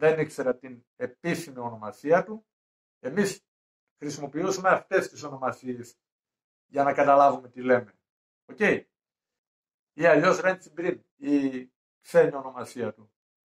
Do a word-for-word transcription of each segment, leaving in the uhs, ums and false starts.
δεν ήξερα την επίσημη ονομασία του. Εμείς χρησιμοποιούσαμε αυτές τις ονομασίες για να καταλάβουμε τι λέμε. Οκ. Okay. Ή αλλιώς Ρέντσιμπριν, η ξένη ονομασία του.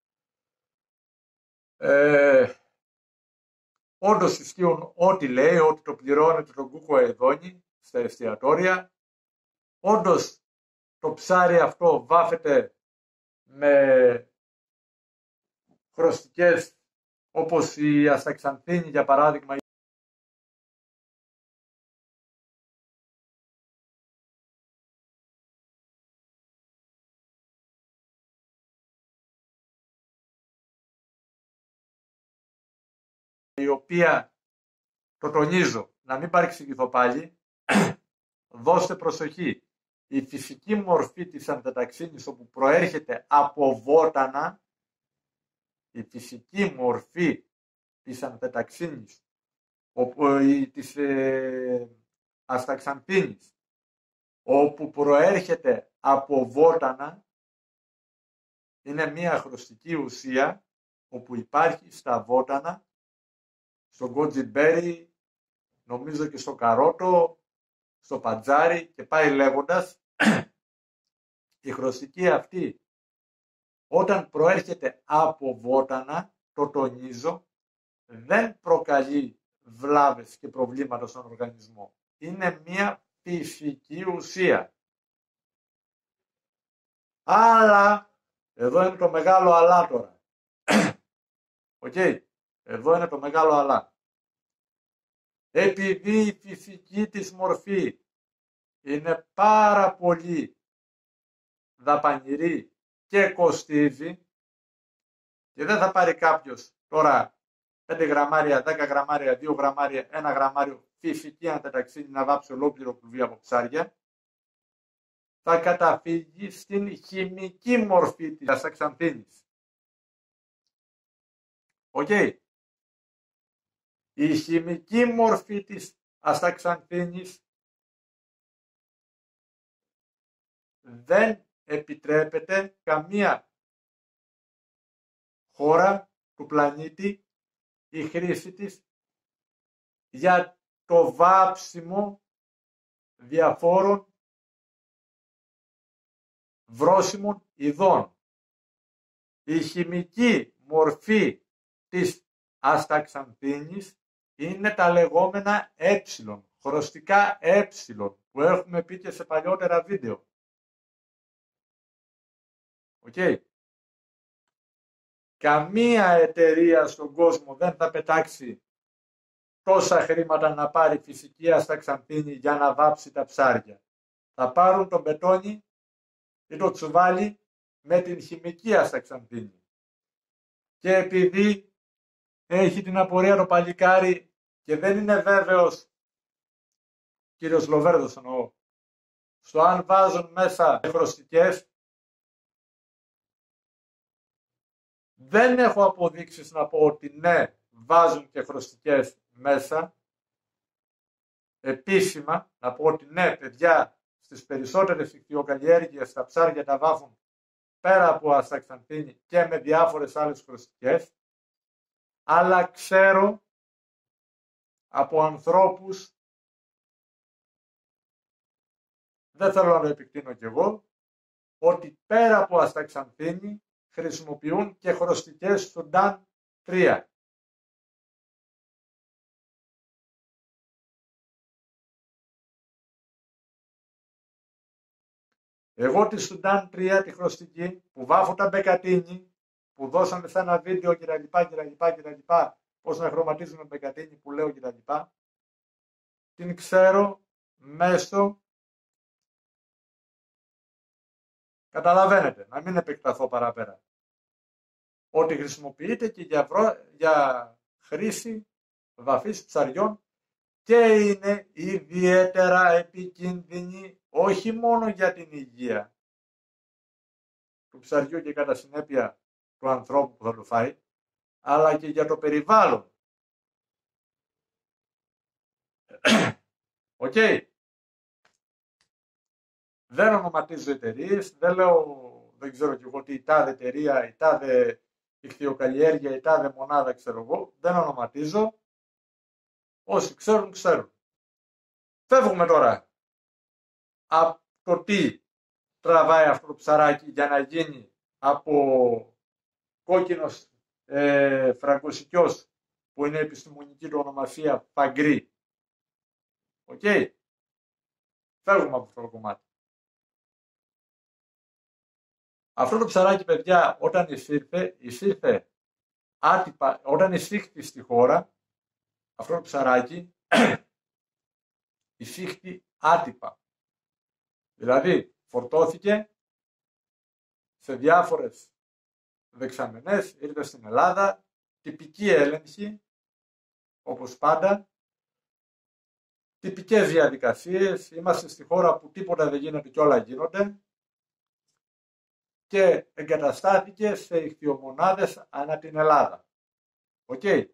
Ε, όντως ισχύουν ό,τι λέει, ότι το πληρώνεται τον Κούκο Αιδόνη στα εστιατόρια. Όντως το ψάρι αυτό βάφεται με χρωστικές όπως η ασταξανθίνη για παράδειγμα, η οποία, το τονίζω, να μην παρεξηγηθώ πάλι, δώστε προσοχή. Η φυσική μορφή της αμφεταξίνης όπου προέρχεται από βότανα, η φυσική μορφή της αμφεταξίνης, όπου, η, της ε, ασταξανθίνης, όπου προέρχεται από βότανα, είναι μια χρωστική ουσία όπου υπάρχει στα βότανα, στο γκοτζιμπέρι, νομίζω και στο καρότο, στο πατζάρι και πάει λέγοντας. Η χρωστική αυτή όταν προέρχεται από βότανα, το τονίζω, δεν προκαλεί βλάβες και προβλήματα στον οργανισμό. Είναι μια φυσική ουσία. Αλλά, εδώ είναι το μεγάλο αλλά τώρα. Οκ, okay. Εδώ είναι το μεγάλο αλλά. Επειδή η φυσική της μορφή είναι πάρα πολύ δαπανηρή και κοστίζει και δεν θα πάρει κάποιος τώρα πέντε γραμμάρια, δέκα γραμμάρια, δύο γραμμάρια, ένα γραμμάριο φυσική αμφεταξίνη να βάψει ολόκληρο κλουβί από ψάρια, θα καταφύγει στην χημική μορφή της ασταξανθίνης. Οκ. Okay. Η χημική μορφή της ασταξανθίνης δεν επιτρέπεται καμία χώρα του πλανήτη η χρήση της για το βάψιμο διαφόρων βρώσιμων ειδών. Η χημική μορφή της ασταξανθίνης είναι τα λεγόμενα ε, χρωστικά ε, που έχουμε πει και σε παλιότερα βίντεο. Οκ. Okay. Καμία εταιρεία στον κόσμο δεν θα πετάξει τόσα χρήματα να πάρει φυσική ασταξανθίνη για να βάψει τα ψάρια. Θα πάρουν τον μπετόνι ή το τσουβάλι με την χημική ασταξανθίνη. Και επειδή έχει την απορία το παλικάρι και δεν είναι βέβαιος, κύριος Λοβέρδος εννοώ, στο αν βάζουν μέσα χρωστικές, δεν έχω αποδείξεις να πω ότι ναι, βάζουν και χρωστικές μέσα. Επίσημα, να πω ότι ναι, παιδιά, στις περισσότερες ιχθυοκαλλιέργειες τα ψάρια τα βάφουν πέρα από ασταξανθίνη και με διάφορες άλλες χρωστικές. Αλλά ξέρω από ανθρώπους, δεν θέλω να το επεκτείνω κι εγώ, ότι πέρα από ασταξανθίνη χρησιμοποιούν και χρωστικές Σουντάν τρία. Εγώ τη Σουντάν τρία, τη χρωστική, που βάφω τα μπεκατίνι, που δώσαμε σε ένα βίντεο κτλ. κτλ. Πώς να χρωματίζουμε μπεκατίνι που λέω κτλ. Την ξέρω μέσω, καταλαβαίνετε, να μην επεκταθώ παραπέρα, ότι χρησιμοποιείται και για, βρω, για χρήση βαφής ψαριών και είναι ιδιαίτερα επικίνδυνη όχι μόνο για την υγεία του ψαριού και κατά συνέπεια του ανθρώπου που θα το φάει, αλλά και για το περιβάλλον. Οκ. Okay. Δεν ονοματίζω εταιρείες, δεν λέω, δεν ξέρω κι εγώ τι η τάδε εταιρεία, η τάδε ηχθειοκαλλιέργεια η τάδε μονάδα, ξέρω εγώ, δεν ονοματίζω. Όσοι ξέρουν, ξέρουν. Φεύγουμε τώρα από το τι τραβάει αυτό το ψαράκι για να γίνει από κόκκινος ε, φραγκοσικιός, που είναι επιστημονική του ονομασία παγκρί. Οκ. Okay. Φεύγουμε από αυτό το κομμάτι. Αυτό το ψαράκι, παιδιά, όταν εισήρθε, εισήρθε άτυπα, όταν εισήχθη στη χώρα, αυτό το ψαράκι εισήχθη άτυπα. Δηλαδή, φορτώθηκε σε διάφορες δεξαμενές, ήρθε στην Ελλάδα, τυπική έλεγχη, όπως πάντα, τυπικές διαδικασίες, είμαστε στη χώρα που τίποτα δεν γίνεται και όλα γίνονται, και εγκαταστάθηκε σε ηχθειομονάδες ανά την Ελλάδα. Οκ. Okay.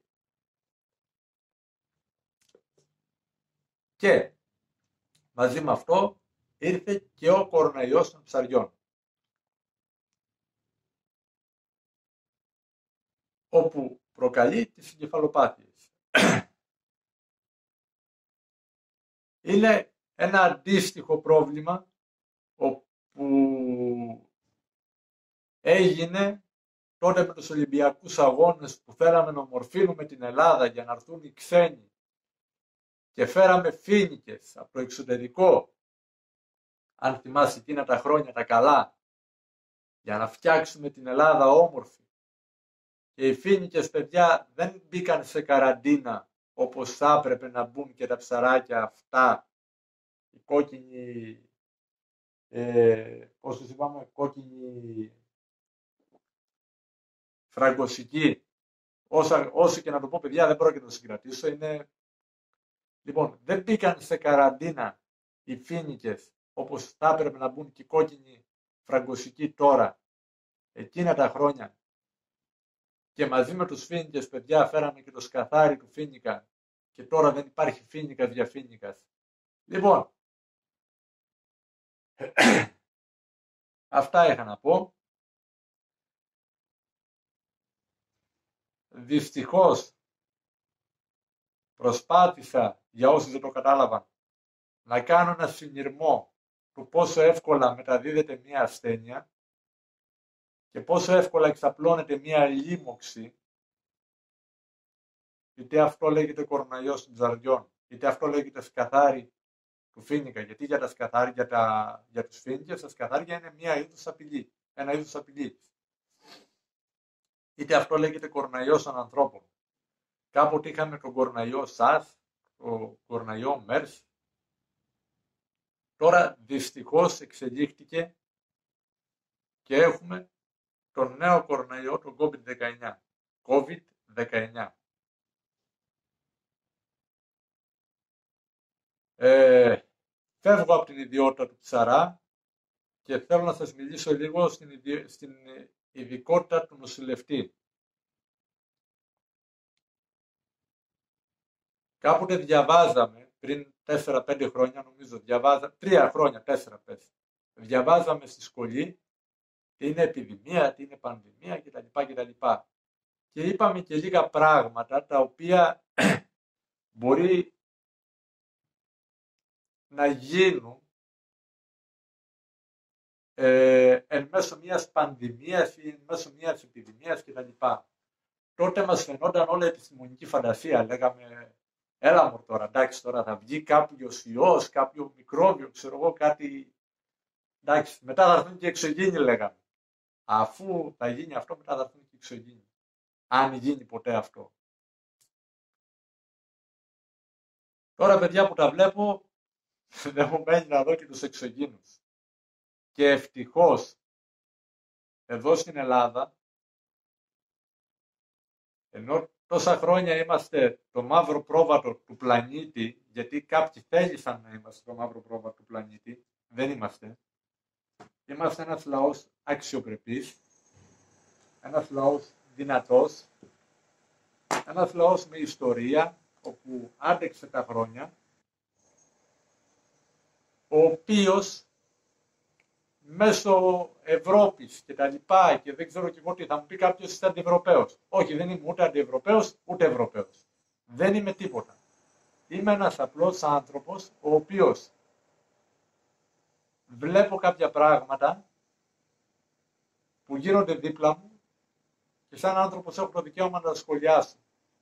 Και μαζί με αυτό ήρθε και ο κοροναϊός των ψαριών, όπου προκαλεί τις εγκεφαλοπάθειες. Είναι ένα αντίστοιχο πρόβλημα όπου έγινε τότε με τους Ολυμπιακούς Αγώνες, που θέλαμε να ομορφύνουμε την Ελλάδα για να έρθουν οι ξένοι και φέραμε φοίνικες από το εξωτερικό, αν θυμάσαι εκείνα τα χρόνια τα καλά, για να φτιάξουμε την Ελλάδα όμορφη. Και οι φοίνικες, παιδιά, δεν μπήκαν σε καραντίνα όπως θα έπρεπε να μπουν και τα ψαράκια αυτά, οι κόκκινοι, ε, πώς τους είπαμε, κόκκινοι φραγκοσικοί. Όσα, όσο και να το πω, παιδιά, δεν πρόκειται να το συγκρατήσω. Είναι... Λοιπόν, δεν μπήκαν σε καραντίνα οι φοίνικες όπως θα έπρεπε να μπουν και οι κόκκινοι φραγκοσικοί τώρα, εκείνα τα χρόνια. Και μαζί με τους φοίνικες, παιδιά, φέραμε και το σκαθάρι του φοίνικα, και τώρα δεν υπάρχει φοίνικας για φοίνικας. Λοιπόν, αυτά είχα να πω. Δυστυχώς προσπάθησα, για όσοι δεν το κατάλαβαν, να κάνω ένα συνειρμό του πόσο εύκολα μεταδίδεται μια ασθένεια και πόσο εύκολα εξαπλώνεται μια λίμωξη, είτε αυτό λέγεται κοροναϊός των ψαριών, είτε αυτό λέγεται σκαθάρι του φοίνικα. Γιατί για τα σκαθάρια, για, για τους φοίνικες, τα σκαθάρια είναι μια είδους απειλή, ένα είδους απειλή. Είτε αυτό λέγεται κοροναϊός των ανθρώπων. Κάποτε είχαμε τον κοροναϊό ΣΑΡΣ, τον κοροναϊό ΜΕΡΣ. Τώρα δυστυχώς εξελίχθηκε και έχουμε τον νέο κοροναϊό, τον κόβιντ δεκαεννιά. κόβιντ δεκαεννιά. Ε, φεύγω από την ιδιότητα του ψαρά και θέλω να σας μιλήσω λίγο στην, ιδι... στην ειδικότητα του νοσηλευτή. Κάποτε διαβάζαμε, πριν τέσσερα πέντε χρόνια νομίζω, διαβάζαμε, τρία χρόνια, τέσσερα πες, διαβάζαμε στη σχολή τι είναι επιδημία, τι είναι πανδημία κτλ. κτλ. Και είπαμε και λίγα πράγματα τα οποία μπορεί να γίνουν ε, εν μέσω μιας πανδημίας ή εν μέσω μιας επιδημίας κτλ. Τότε μας φαινόταν όλα επιστημονική φαντασία. Λέγαμε, έλα μου τώρα, εντάξει, τώρα θα βγει κάποιος ιός, κάποιο μικρόβιο, ξέρω εγώ, κάτι. Εντάξει, μετά θα έρθουν και εξωγήινοι, λέγαμε. Αφού θα γίνει αυτό, μετά θα έρθουν και εξωγήινοι. Αν γίνει ποτέ αυτό. Τώρα, παιδιά, που τα βλέπω, δεν μου μένει να δω και τους εξωγήινους. Και ευτυχώς, εδώ στην Ελλάδα, ενώ τόσα χρόνια είμαστε το μαύρο πρόβατο του πλανήτη, γιατί κάποιοι θέλησαν να είμαστε το μαύρο πρόβατο του πλανήτη, δεν είμαστε. Είμαστε ένας λαός αξιοπρεπής, ένας λαός δυνατός, ένας λαός με ιστορία, όπου άντεξε τα χρόνια, ο οποίος μέσω Ευρώπης και τα λοιπά και δεν ξέρω και εγώ τι, θα μου πει κάποιος είσαι αντιευρωπαίος. Όχι, δεν είμαι ούτε αντιευρωπαίος ούτε Ευρωπαίος. Δεν είμαι τίποτα. Είμαι ένας απλός άνθρωπος ο οποίος βλέπω κάποια πράγματα που γίνονται δίπλα μου και σαν άνθρωπος έχω το δικαίωμα να τα σχολιάσω.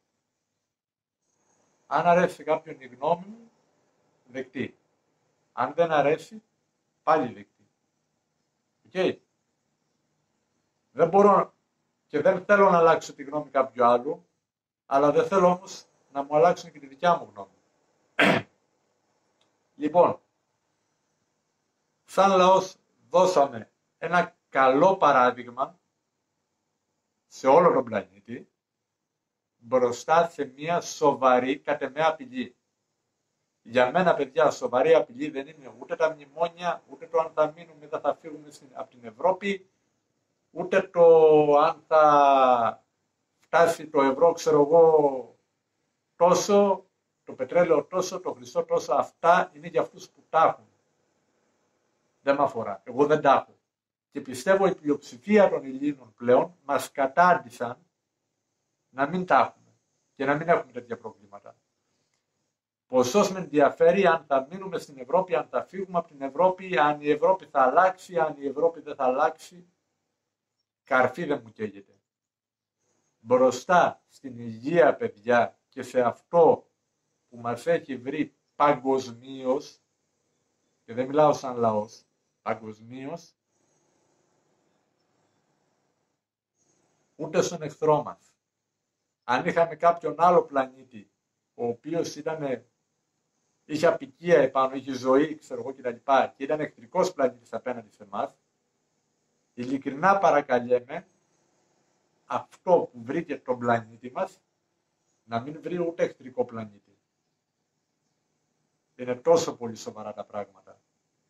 Αν αρέσει σε κάποιον η γνώμη μου, δεκτή. Αν δεν αρέσει, πάλι δεκτή. Okay. Δεν μπορώ και δεν θέλω να αλλάξω τη γνώμη κάποιου άλλου, αλλά δεν θέλω όμως να μου αλλάξουν και τη δικιά μου γνώμη. Λοιπόν, σαν λαός δώσαμε ένα καλό παράδειγμα σε όλο τον πλανήτη μπροστά σε μια σοβαρή κατ' εμέ απειλή. Για μένα, παιδιά, σοβαρή απειλή δεν είναι ούτε τα μνημόνια, ούτε το αν θα μείνουμε, δεν θα φύγουμε από την Ευρώπη, ούτε το αν θα φτάσει το ευρώ, ξέρω εγώ, τόσο, το πετρέλαιο τόσο, το χρυσό τόσο. Αυτά είναι για αυτούς που τα έχουν. Δεν με αφορά. Εγώ δεν τα έχω. Και πιστεύω η πλειοψηφία των Ελλήνων πλέον μας κατάντησαν να μην τα έχουμε και να μην έχουμε τέτοια προβλήματα. Ποσός με ενδιαφέρει αν θα μείνουμε στην Ευρώπη, αν θα φύγουμε από την Ευρώπη, αν η Ευρώπη θα αλλάξει, αν η Ευρώπη δεν θα αλλάξει. Καρφί δεν μου καίγεται. Μπροστά στην υγεία, παιδιά, και σε αυτό που μας έχει βρει παγκοσμίως, και δεν μιλάω σαν λαός, παγκοσμίως, ούτε στον εχθρό μας. Αν είχαμε κάποιον άλλο πλανήτη, ο οποίος ήταν, είχε απικία επάνω, είχε ζωή, ξέρω εγώ κτλ. Και ήταν εχθρικός πλανήτης απέναντι σε εμάς, ειλικρινά παρακαλέμε αυτό που βρήκε τον πλανήτη μας να μην βρει ούτε εχθρικό πλανήτη. Είναι τόσο πολύ σοβαρά τα πράγματα.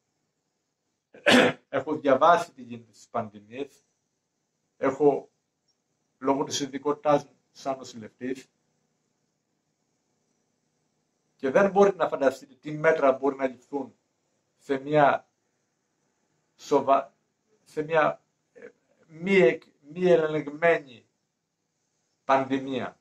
Έχω διαβάσει τι γίνεται στις πανδημίες. Έχω, λόγω της ειδικότητάς μου σαν νοσηλευτής, και δεν μπορείτε να φανταστείτε τι μέτρα μπορεί να ληφθούν σε μια, σοβα... σε μια μη, μη ελεγμένη πανδημία.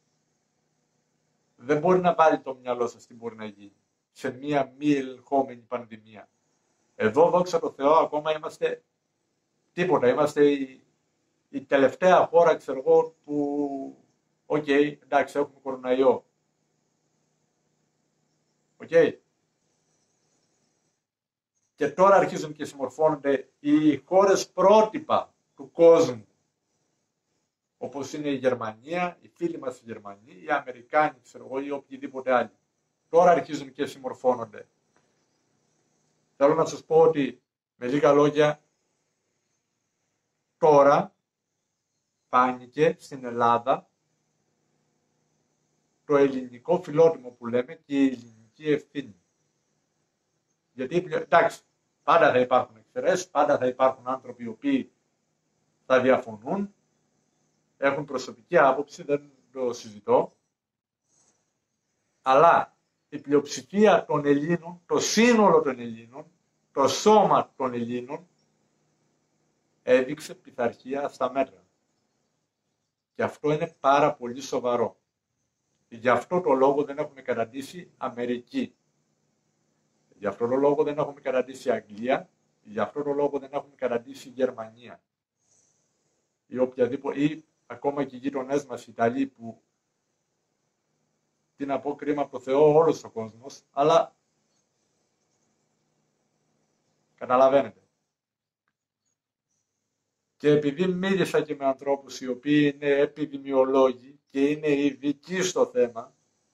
Δεν μπορεί να βάλει το μυαλό σας τι μπορεί να γίνει σε μια μη ελεγχόμενη πανδημία. Εδώ, δόξα τω Θεώ, ακόμα είμαστε τίποτα. Είμαστε η, η τελευταία χώρα, ξέρω εγώ, που, οκ, okay, εντάξει, έχουμε κοροναϊό. Οκ. Okay. Και τώρα αρχίζουν και συμμορφώνονται οι χώρες πρότυπα του κόσμου. Όπως είναι η Γερμανία, οι φίλοι μας οι Γερμανοί, οι Αμερικάνοι, ξέρω εγώ, ή οποιοδήποτε άλλοι. Τώρα αρχίζουν και συμμορφώνονται. Θέλω να σας πω ότι, με λίγα λόγια, τώρα φάνηκε στην Ελλάδα το ελληνικό φιλότιμο που λέμε και η ελληνική ευθύνη. Γιατί, εντάξει, πάντα θα υπάρχουν εξαιρέσεις, πάντα θα υπάρχουν άνθρωποι οι οποίοι θα διαφωνούν, έχουν προσωπική άποψη, δεν το συζητώ, αλλά η πλειοψηφία των Ελλήνων, το σύνολο των Ελλήνων, το σώμα των Ελλήνων έδειξε πειθαρχία στα μέτρα. Και αυτό είναι πάρα πολύ σοβαρό. Γι' αυτό το λόγο δεν έχουμε καταντήσει Αμερική. Γι' αυτό το λόγο δεν έχουμε καταντήσει Αγγλία. Γι' αυτό το λόγο δεν έχουμε καταντήσει Γερμανία. Ή οποιαδήποτε, ή ακόμα και οι γείτονές μας, οι Ιταλοί, που, τι να πω, κρίμα από το Θεό όλος ο κόσμος, αλλά καταλαβαίνετε. Και επειδή μίλησα και με ανθρώπους οι οποίοι είναι επιδημιολόγοι και είναι ειδικοί στο θέμα,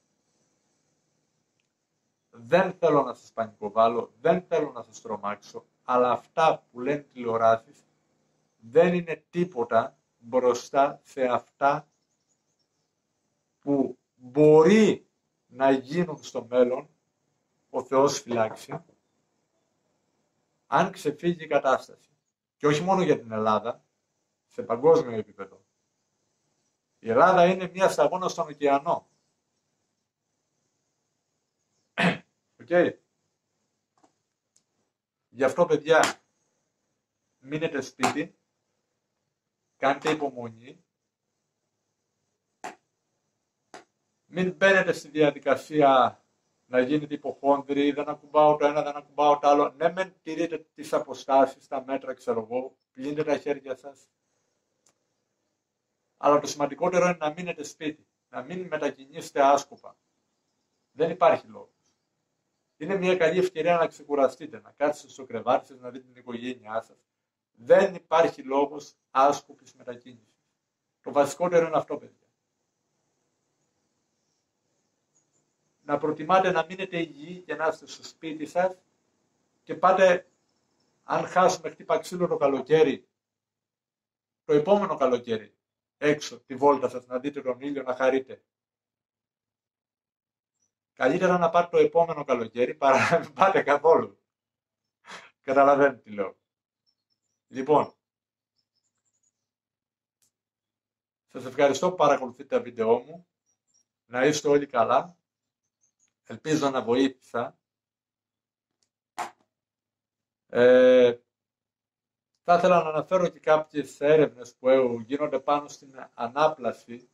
δεν θέλω να σας πανικοβάλω, δεν θέλω να σας τρομάξω, αλλά αυτά που λένε τηλεοράσεις δεν είναι τίποτα μπροστά σε αυτά που μπορεί να γίνουν στο μέλλον, ο Θεός φυλάξει, αν ξεφύγει η κατάσταση. Και όχι μόνο για την Ελλάδα, σε παγκόσμιο επίπεδο. Η Ελλάδα είναι μια σταγόνα στον ωκεανό. Okay. Γι' αυτό, παιδιά, μείνετε σπίτι, κάντε υπομονή, μην μπαίνετε στη διαδικασία να γίνετε υποχόνδροι, δεν ακουμπάω το ένα, δεν ακουμπάω το άλλο. Ναι, μεν τηρείτε τις αποστάσεις, τα μέτρα, ξέρω εγώ, πλύνετε τα χέρια σας. Αλλά το σημαντικότερο είναι να μείνετε σπίτι, να μην μετακινήσετε άσκοπα. Δεν υπάρχει λόγος. Είναι μια καλή ευκαιρία να ξεκουραστείτε, να κάτσετε στο κρεβάτι σας, να δείτε την οικογένειά σας. Δεν υπάρχει λόγος άσκοπης μετακίνησης. Το βασικότερο είναι αυτό, παιδιά. Να προτιμάτε να μείνετε υγιεί και να είστε στο σπίτι σας και πάτε, αν χάσουμε χτύπα ξύλο το καλοκαίρι, το επόμενο καλοκαίρι, έξω, τη βόλτα σας, να δείτε τον ήλιο, να χαρείτε. Καλύτερα να πάτε το επόμενο καλοκαίρι παρά να μην πάτε καθόλου. Καταλαβαίνετε τι λέω. Λοιπόν, σας ευχαριστώ που παρακολουθείτε τα βίντεό μου. Να είστε όλοι καλά. Ελπίζω να βοήθησα. Ε, θα ήθελα να αναφέρω και κάποιες έρευνες που γίνονται πάνω στην ανάπλαση.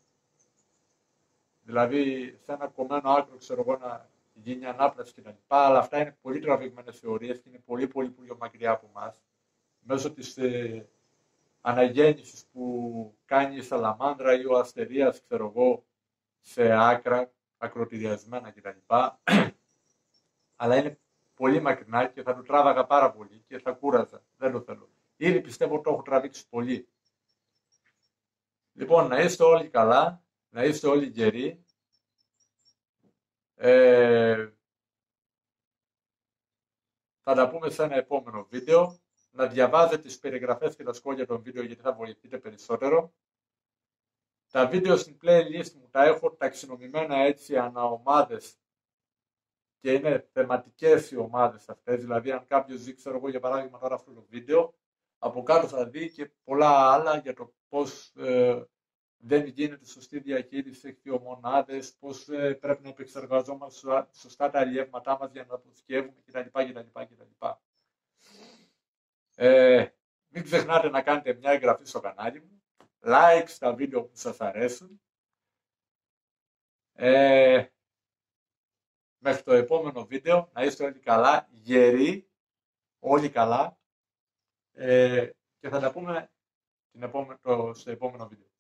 Δηλαδή, σε ένα κομμένο άκρο, ξέρω εγώ, να γίνει ανάπλαση κτλ. Αλλά αυτά είναι πολύ τραβηγμένες θεωρίες και είναι πολύ, πολύ, πολύ μακριά από εμάς. Μέσω της ε, αναγέννησης που κάνει η σαλαμάνδρα ή ο αστερίας, ξέρω εγώ, σε άκρα, ακροτηριασμένα κτλ. Αλλά είναι πολύ μακρινά και θα το τράβαγα πάρα πολύ και θα κούραζα. Δεν το θέλω. Ήδη πιστεύω ότι το έχω τραβήξει πολύ. Λοιπόν, να είστε όλοι καλά, να είστε όλοι γεροί. Ε, θα τα πούμε σε ένα επόμενο βίντεο. Να διαβάζετε τις περιγραφές και τα σχόλια των βίντεο γιατί θα βοηθείτε περισσότερο. Τα βίντεο στην playlist μου τα έχω ταξινομημένα έτσι ανά ομάδες και είναι θεματικές οι ομάδες αυτές. Δηλαδή αν κάποιος δει, ξέρω εγώ για παράδειγμα τώρα αυτό το βίντεο, από κάτω θα δει και πολλά άλλα για το πώς ε, δεν γίνεται σωστή διαχείριση εκχειομονάδες, πώς ε, πρέπει να επεξεργαζόμαστε σωστά τα αλλιεύματά μας για να τα αποθηκεύουμε κτλ. κτλ, κτλ. Ε, μην ξεχνάτε να κάνετε μια εγγραφή στο κανάλι μου, like στα βίντεο που σας αρέσουν. Ε, μέχρι το επόμενο βίντεο, να είστε όλοι καλά, γεροί, όλοι καλά, ε, και θα τα πούμε την επόμενο, το, στο επόμενο βίντεο.